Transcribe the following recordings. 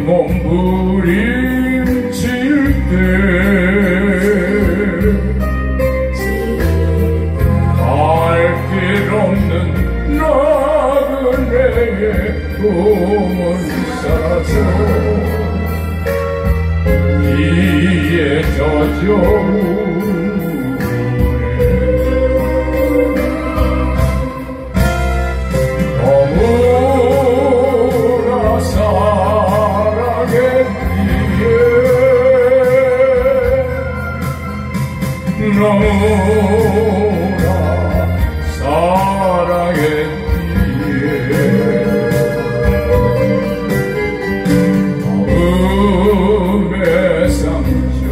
몸부림칠 때 갈 길 없는 나그네의 꿈은 사라져 이에 젖어오네. 너무나 사랑했기에 너무나 사랑했기에 마음의 상처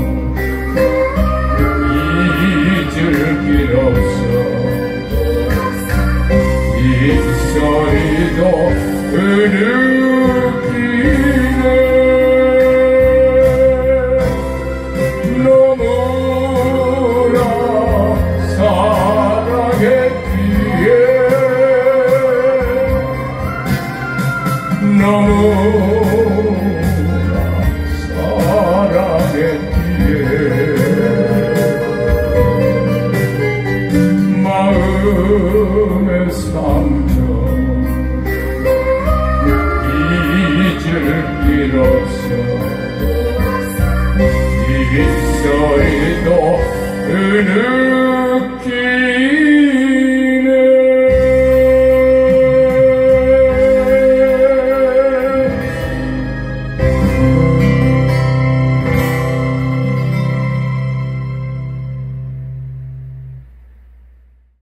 잊을 길 없어 입소리도 흐르기네. 너무나 사랑했기에 너무나 사랑했기에 마음의 상처 잊을 길 없어 입소리도 흐르기